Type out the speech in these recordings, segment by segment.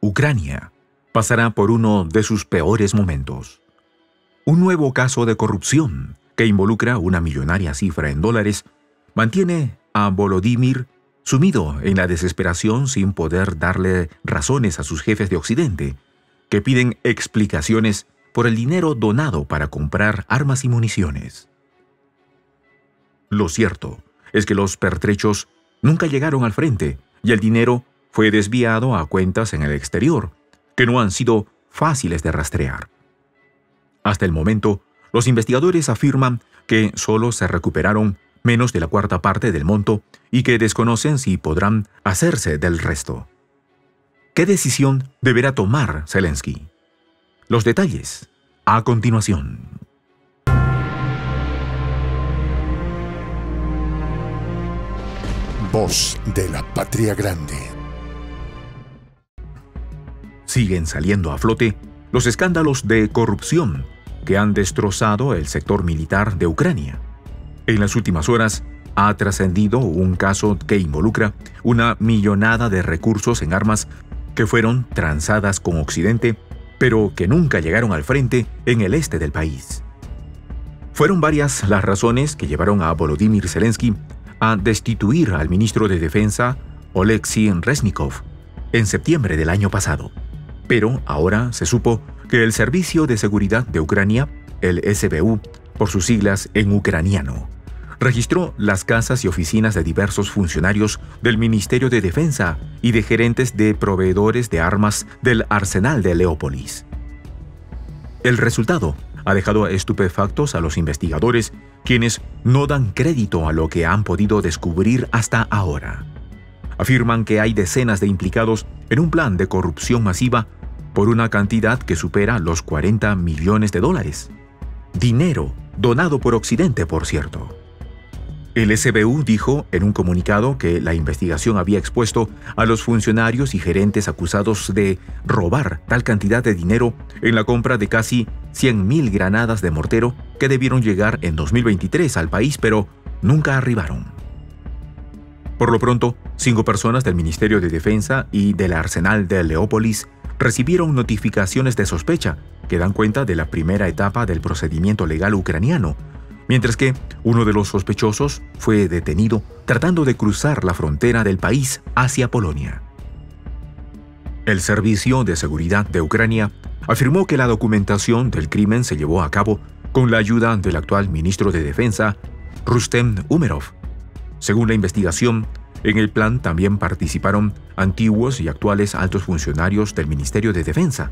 Ucrania pasará por uno de sus peores momentos. Un nuevo caso de corrupción que involucra una millonaria cifra en dólares mantiene a Volodymyr sumido en la desesperación sin poder darle razones a sus jefes de Occidente, que piden explicaciones por el dinero donado para comprar armas y municiones. Lo cierto es que los pertrechos nunca llegaron al frente y el dinero fue desviado a cuentas en el exterior, que no han sido fáciles de rastrear. Hasta el momento, los investigadores afirman que solo se recuperaron menos de la cuarta parte del monto y que desconocen si podrán hacerse del resto. ¿Qué decisión deberá tomar Zelensky? Los detalles a continuación. Voz de la Patria Grande. Siguen saliendo a flote los escándalos de corrupción que han destrozado el sector militar de Ucrania. En las últimas horas ha trascendido un caso que involucra una millonada de recursos en armas que fueron transadas con Occidente, pero que nunca llegaron al frente en el este del país. Fueron varias las razones que llevaron a Volodymyr Zelensky a destituir al ministro de Defensa, Oleksiy Reznikov, en septiembre del año pasado. Pero ahora se supo que el Servicio de Seguridad de Ucrania, el SBU, por sus siglas en ucraniano, registró las casas y oficinas de diversos funcionarios del Ministerio de Defensa y de gerentes de proveedores de armas del arsenal de Leópolis. El resultado ha dejado estupefactos a los investigadores, quienes no dan crédito a lo que han podido descubrir hasta ahora. Afirman que hay decenas de implicados en un plan de corrupción masiva por una cantidad que supera los 40 millones de dólares. Dinero donado por Occidente, por cierto. El SBU dijo en un comunicado que la investigación había expuesto a los funcionarios y gerentes acusados de robar tal cantidad de dinero en la compra de casi 100.000 granadas de mortero que debieron llegar en 2023 al país, pero nunca arribaron. Por lo pronto, 5 personas del Ministerio de Defensa y del arsenal de Leópolis recibieron notificaciones de sospecha que dan cuenta de la primera etapa del procedimiento legal ucraniano, mientras que uno de los sospechosos fue detenido tratando de cruzar la frontera del país hacia Polonia. El Servicio de Seguridad de Ucrania afirmó que la documentación del crimen se llevó a cabo con la ayuda del actual ministro de Defensa, Rustem Umerov. Según la investigación, en el plan también participaron antiguos y actuales altos funcionarios del Ministerio de Defensa.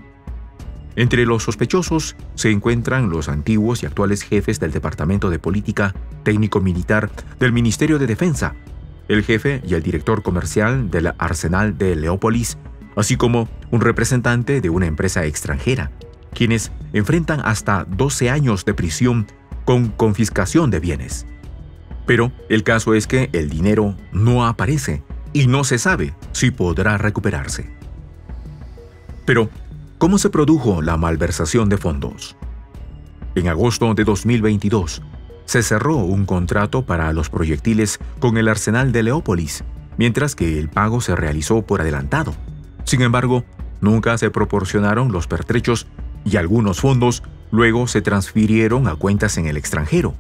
Entre los sospechosos se encuentran los antiguos y actuales jefes del Departamento de Política Técnico-Militar del Ministerio de Defensa, el jefe y el director comercial del arsenal de Leópolis, así como un representante de una empresa extranjera, quienes enfrentan hasta 12 años de prisión con confiscación de bienes. Pero el caso es que el dinero no aparece y no se sabe si podrá recuperarse. Pero, ¿cómo se produjo la malversación de fondos? En agosto de 2022, se cerró un contrato para los proyectiles con el arsenal de Leópolis, mientras que el pago se realizó por adelantado. Sin embargo, nunca se proporcionaron los pertrechos y algunos fondos luego se transfirieron a cuentas en el extranjero.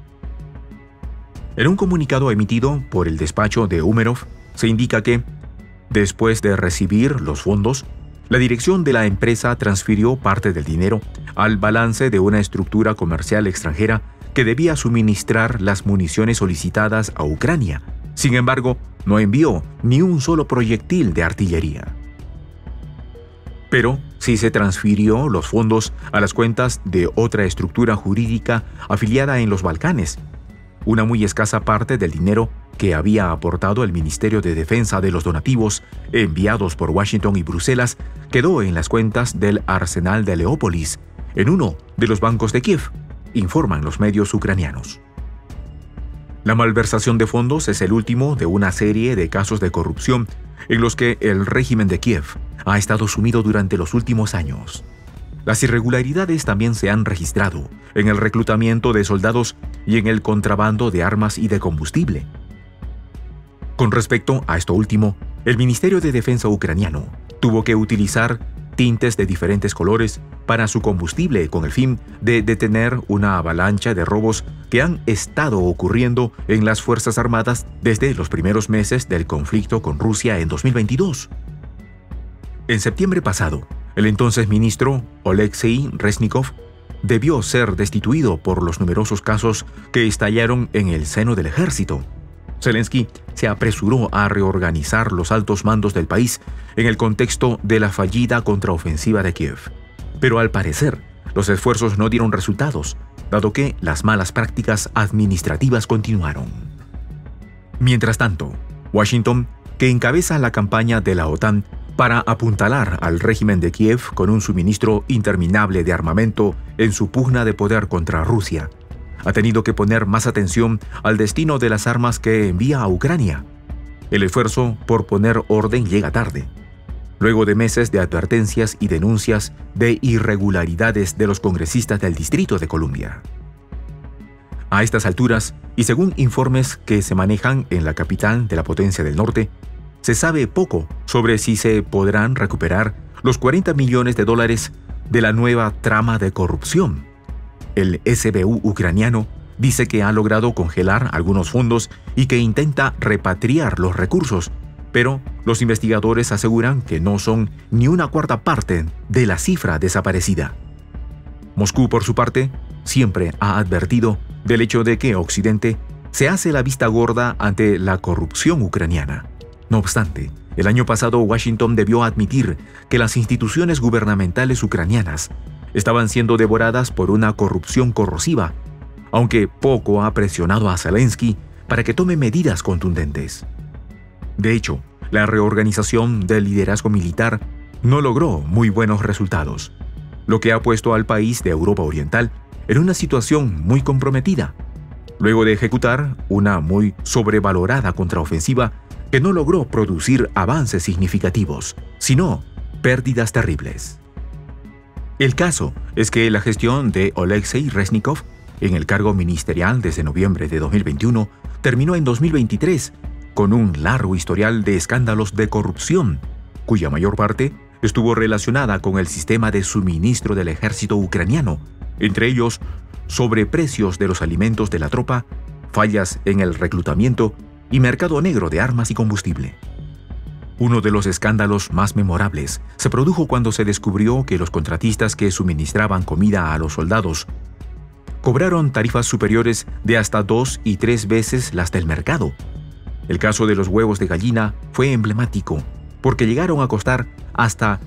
En un comunicado emitido por el despacho de Umerov, se indica que, después de recibir los fondos, la dirección de la empresa transfirió parte del dinero al balance de una estructura comercial extranjera que debía suministrar las municiones solicitadas a Ucrania. Sin embargo, no envió ni un solo proyectil de artillería. Pero sí se transfirió los fondos a las cuentas de otra estructura jurídica afiliada en los Balcanes. Una muy escasa parte del dinero que había aportado el Ministerio de Defensa de los donativos enviados por Washington y Bruselas quedó en las cuentas del arsenal de Leópolis, en uno de los bancos de Kiev, informan los medios ucranianos. La malversación de fondos es el último de una serie de casos de corrupción en los que el régimen de Kiev ha estado sumido durante los últimos años. Las irregularidades también se han registrado en el reclutamiento de soldados y en el contrabando de armas y de combustible. Con respecto a esto último, el Ministerio de Defensa ucraniano tuvo que utilizar tintes de diferentes colores para su combustible con el fin de detener una avalancha de robos que han estado ocurriendo en las Fuerzas Armadas desde los primeros meses del conflicto con Rusia en 2022. En septiembre pasado, el entonces ministro Oleksiy Reznikov debió ser destituido por los numerosos casos que estallaron en el seno del ejército. Zelensky se apresuró a reorganizar los altos mandos del país en el contexto de la fallida contraofensiva de Kiev. Pero al parecer, los esfuerzos no dieron resultados, dado que las malas prácticas administrativas continuaron. Mientras tanto, Washington, que encabeza la campaña de la OTAN para apuntalar al régimen de Kiev con un suministro interminable de armamento en su pugna de poder contra Rusia, ha tenido que poner más atención al destino de las armas que envía a Ucrania. El esfuerzo por poner orden llega tarde, luego de meses de advertencias y denuncias de irregularidades de los congresistas del Distrito de Columbia. A estas alturas, y según informes que se manejan en la capital de la potencia del norte, se sabe poco sobre si se podrán recuperar los $40 millones de la nueva trama de corrupción. El SBU ucraniano dice que ha logrado congelar algunos fondos y que intenta repatriar los recursos, pero los investigadores aseguran que no son ni una cuarta parte de la cifra desaparecida. Moscú, por su parte, siempre ha advertido del hecho de que Occidente se hace la vista gorda ante la corrupción ucraniana. No obstante, el año pasado Washington debió admitir que las instituciones gubernamentales ucranianas estaban siendo devoradas por una corrupción corrosiva, aunque poco ha presionado a Zelensky para que tome medidas contundentes. De hecho, la reorganización del liderazgo militar no logró muy buenos resultados, lo que ha puesto al país de Europa Oriental en una situación muy comprometida, luego de ejecutar una muy sobrevalorada contraofensiva que no logró producir avances significativos, sino pérdidas terribles. El caso es que la gestión de Oleksiy Reznikov en el cargo ministerial desde noviembre de 2021 terminó en 2023 con un largo historial de escándalos de corrupción, cuya mayor parte estuvo relacionada con el sistema de suministro del ejército ucraniano, entre ellos sobreprecios de los alimentos de la tropa, fallas en el reclutamiento y mercado negro de armas y combustible. Uno de los escándalos más memorables se produjo cuando se descubrió que los contratistas que suministraban comida a los soldados cobraron tarifas superiores de hasta 2 y 3 veces las del mercado. El caso de los huevos de gallina fue emblemático, porque llegaron a costar hasta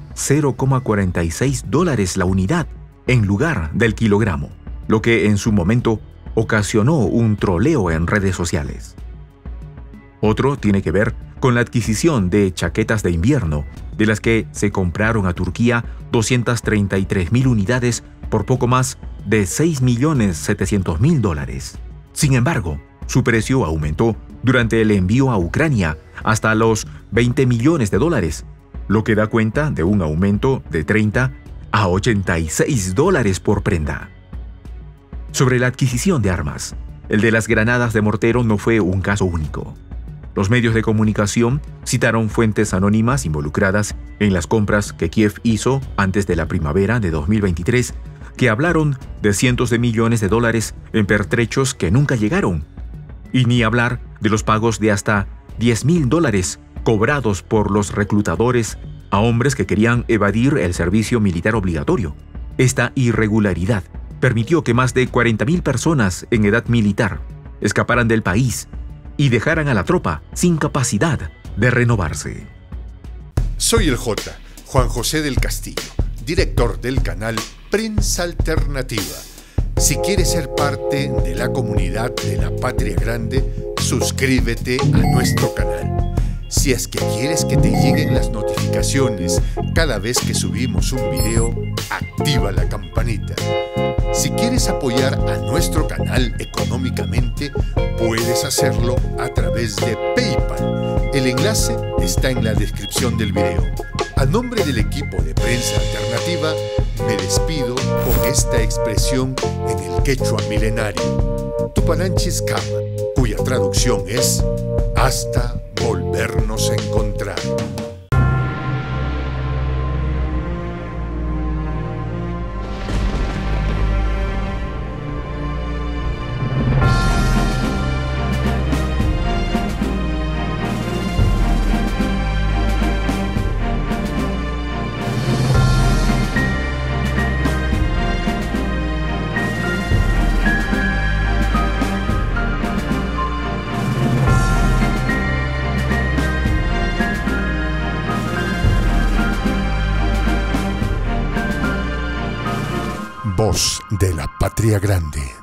$0,46 la unidad en lugar del kilogramo, lo que en su momento ocasionó un troleo en redes sociales. Otro tiene que ver con la adquisición de chaquetas de invierno, de las que se compraron a Turquía 233.000 unidades por poco más de $6.700.000. Sin embargo, su precio aumentó durante el envío a Ucrania hasta los $20 millones, lo que da cuenta de un aumento de $30 a $86 por prenda. Sobre la adquisición de armas, el de las granadas de mortero no fue un caso único. Los medios de comunicación citaron fuentes anónimas involucradas en las compras que Kiev hizo antes de la primavera de 2023, que hablaron de cientos de millones de dólares en pertrechos que nunca llegaron, y ni hablar de los pagos de hasta $10.000 cobrados por los reclutadores a hombres que querían evadir el servicio militar obligatorio. Esta irregularidad permitió que más de 40.000 personas en edad militar escaparan del país y dejaran a la tropa sin capacidad de renovarse. Soy el J, Juan José del Castillo, director del canal Prensa Alternativa. Si quieres ser parte de la comunidad de la Patria Grande, suscríbete a nuestro canal. Si es que quieres que te lleguen las notificaciones cada vez que subimos un video, activa la campanita. Si quieres apoyar a nuestro canal económicamente, puedes hacerlo a través de PayPal. El enlace está en la descripción del video. A nombre del equipo de Prensa Alternativa, me despido con esta expresión en el quechua milenario, Tupananchis Kama, cuya traducción es hasta volvernos a encontrar. Voz de la Patria Grande.